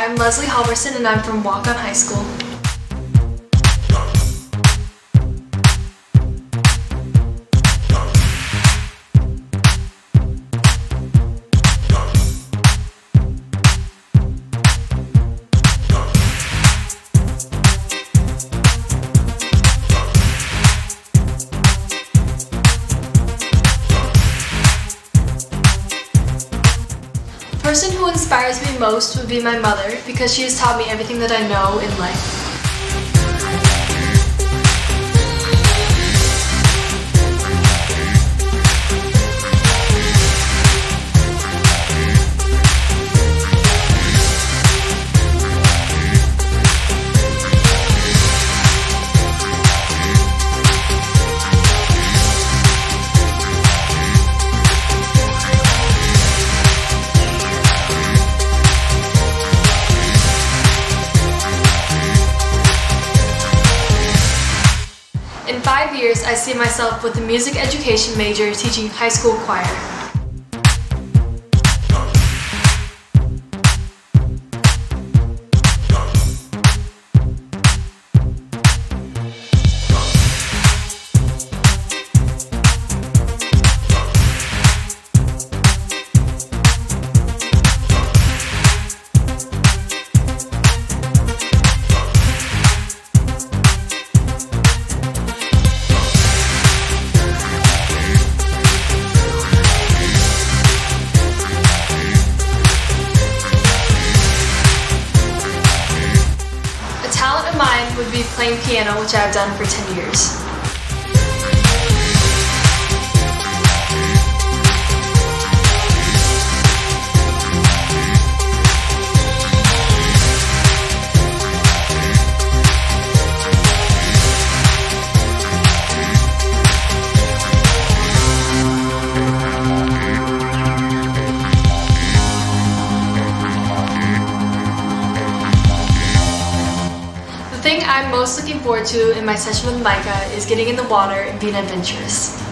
I'm Leslie Halverson and I'm from Walk-On High School. The person who inspires me most would be my mother because she has taught me everything that I know in life. In 5 years, I see myself with a music education major teaching high school choir. Talent of mine would be playing piano, which I've done for 10 years. The thing I'm most looking forward to in my session with Micah is getting in the water and being adventurous.